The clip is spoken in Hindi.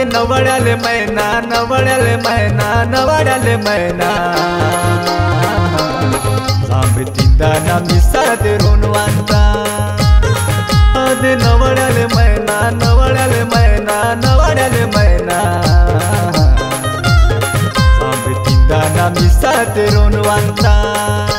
नवड्याले मैना नवड्याले मैना नवड्याले मैना सांबतीता ना मिसाते रोनवांता अदे नवड्याले मैना नवड्याले मैना नवड्याले मैना सांबतीता ना मिसाते रोनवांता